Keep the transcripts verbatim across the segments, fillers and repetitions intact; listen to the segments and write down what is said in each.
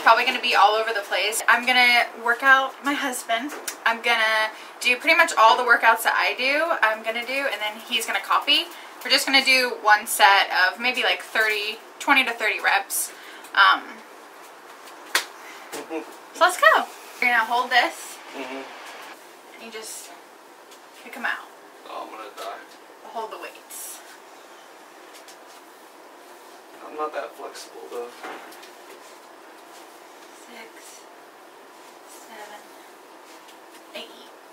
probably going to be all over the place. I'm going to work out my husband. I'm going to do pretty much all the workouts that I do, I'm going to do, and then he's going to copy. We're just going to do one set of maybe like thirty, twenty to thirty reps. Um, so let's go. You're going to hold this, mm-hmm. and you just kick them out. Oh, I'm going to die. Hold the weights. I'm not that flexible though. Six, seven, eight,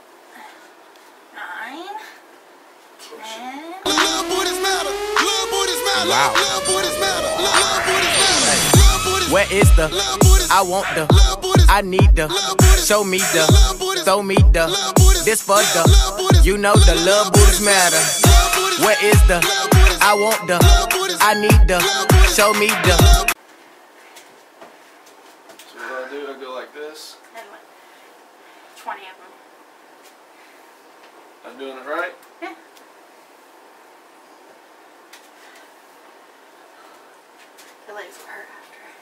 nine, ten. Love booties matter. Love booties matter. Wow. Love booties matter. Love booties matter. Where is the? I want the. I need the. Show me the. Throw me the. This for the. You know the love booties matter. Where is the? I want the. I need the. Show me the. So what do I do? I go like this. And what? twenty of them. I'm doing it right? Yeah. Your legs will hurt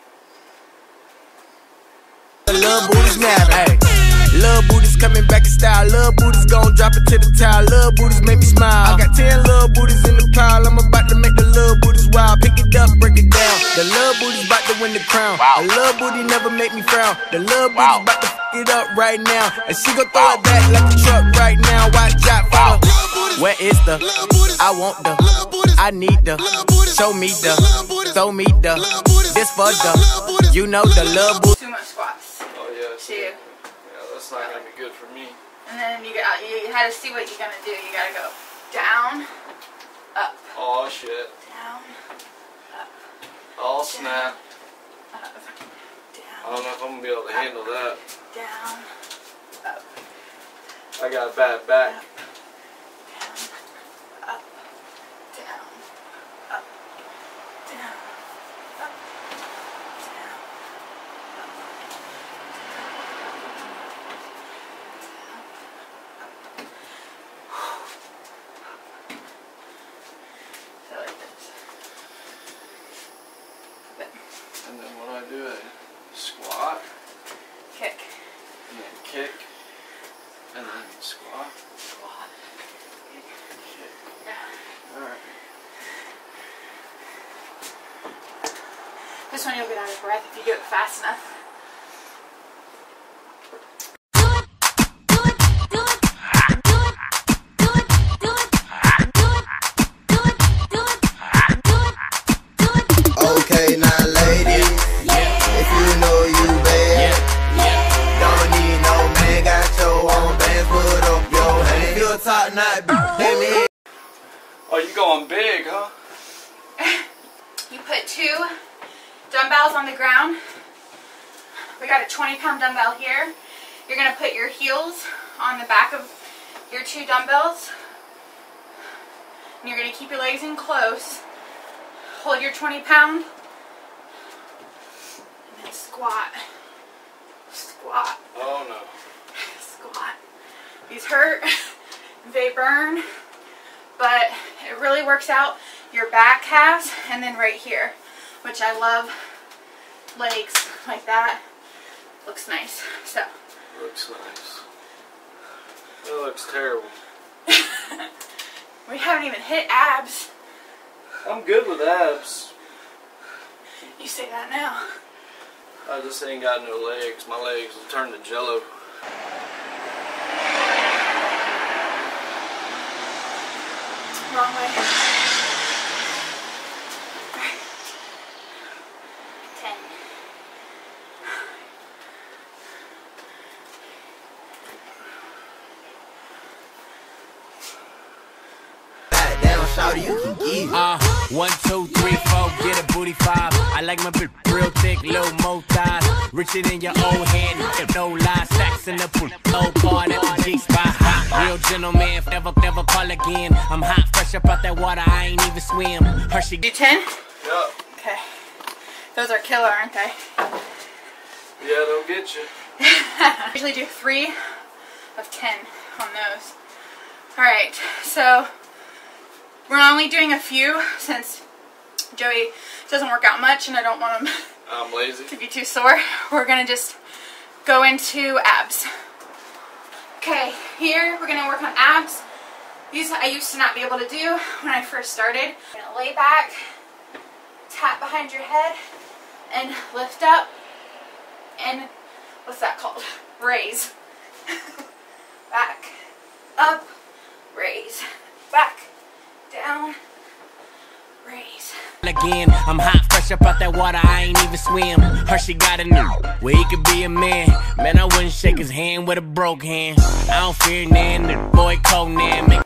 after. Love booties matter. Hey. Love booties coming back in style. Love booties gon' drop it to the towel. Love booties make me smile. I got ten love booties in the pile. I'm about to make the love booties wild. Pick it up, break it down. The love booties about to win the crown. Wow. The love booty never make me frown. The love booties wow. about to f it up right now. And she gon' throw wow. it back like a truck right now. Watch out for wow. her. Where is the? I want the. I need the. Show me the. Throw me the. This for the. You know the love booty. Too much squats. Oh yeah. Two. That's not gonna be good for me. And then you got you had to see what you're gonna do. You gotta go down, up. Oh shit. Down, up. All snap. Up, down. I don't know if I'm gonna be able to handle that. Down, up. I got a bad back. Up, down, up, down, up, down, up, down. And then what do I do? I squat, Kick. and then kick, and then squat, Squat. Kick. kick. Yeah. Alright. This one you'll get out of breath if you do it fast enough. Okay, now ladies, if you know you bad, don't need no man, got your own bands, put up your hand. If you're top not let me. Oh, you going big, huh? You put two dumbbells on the ground. We got a twenty pound dumbbell here. You're going to put your heels on the back of your two dumbbells. And you're going to keep your legs in close. Hold your twenty pound. And then squat. Squat. Oh no. Squat. These hurt. They burn. But it really works out your back calves and then right here, which I love. Legs like that. Looks nice. So. Looks nice. That looks terrible. We haven't even hit abs. I'm good with abs. You say that now. I just ain't got no legs. My legs will turn to jello. Wrong way. Ten. Shawty, you can give. Uh, one, two, three, four, get a booty five. I like my bitch real thick, little mo thighs. Richer than your old head, no lies. Stacks in the pool, old part at the G spot. Hot, real gentleman, never, never call again. I'm hot, fresh up out that water, I ain't even swim. Hershey. Do ten? Yup. Okay. Those are killer, aren't they? Yeah, they'll get you. I usually do three of ten on those. Alright, so we're only doing a few since Joey doesn't work out much and I don't want him I'm lazy. If you're too sore, we're gonna just go into abs. Okay, here we're gonna work on abs. These I used to not be able to do when I first started. I'm gonna lay back, tap behind your head, and lift up, and what's that called? Raise. Back, up, raise. Back, down, raise. Again, I'm hot, fresh up out that water, I ain't even swim. Her, she got a new where he could be a man. Man, I wouldn't shake his hand with a broke hand. I don't fear nan, the boy Conan. Make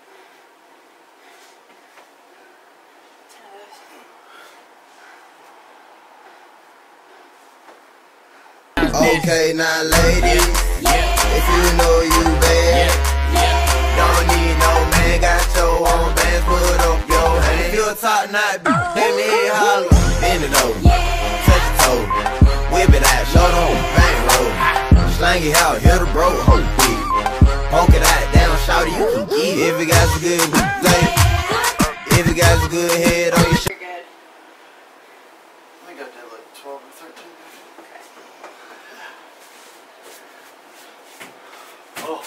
Okay, now ladies, if you know you bad, don't need no man, got your own bands, put up your hand. If you're a top knot, let me holler. Bend it over, touch your toe, whip it out, show them, bang roll. Slang it out, hit a bro, hold it. Poke it out, down, shout it, you can get it. If you got some good play, if you got some good head on your shit. You're good. I think I did like twelve or thirteen. Oh.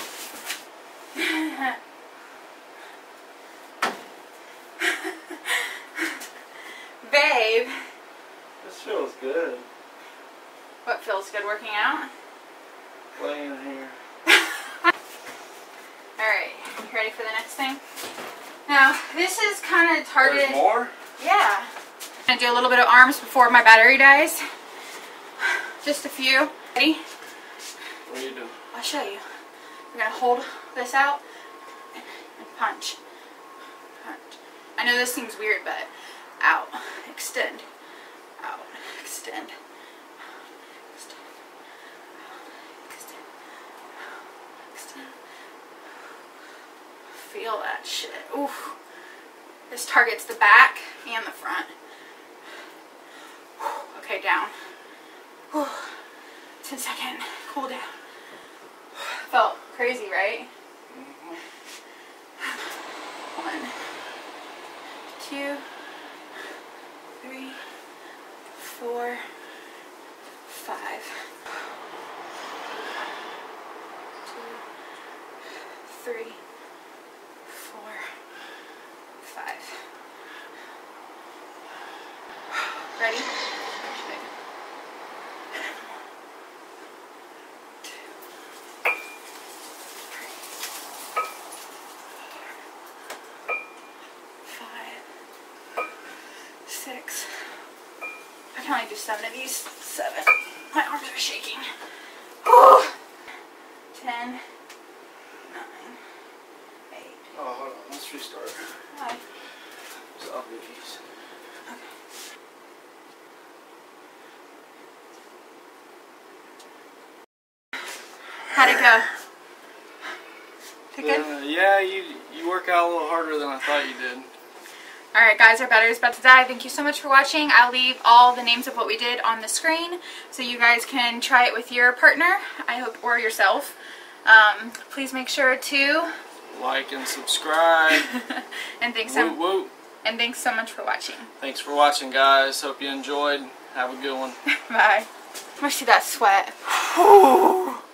Babe. This feels good. What feels good working out? Laying here. Alright, you ready for the next thing? Now, this is kind of targeted. There's more? Yeah. I'm going to do a little bit of arms before my battery dies. Just a few. Ready? What are you doing? I'll show you. We're going to hold this out and punch. Punch. I know this seems weird, but out. Extend. Out. Extend. Extend. Extend. Extend. Feel that shit. Oof. This targets the back and the front. Okay, down. ten second. Cool down. Felt crazy, right? Mm-hmm. One, two, three, four, five. Two, three, four, five. Ready? Six. I can only do seven of these. Seven. My arms are shaking. Whew. Ten. Nine. Eight. Oh, hold on. Let's restart. Five. So I'll do these. How'd it go? Did good? Uh, yeah, you you work out a little harder than I thought you did. Alright guys, our battery's about to die. Thank you so much for watching. I'll leave all the names of what we did on the screen so you guys can try it with your partner, I hope, or yourself. Um, please make sure to Like and subscribe. and thanks so Woo woo. and thanks so much for watching. Thanks for watching, guys. Hope you enjoyed. Have a good one. Bye. I see that sweat.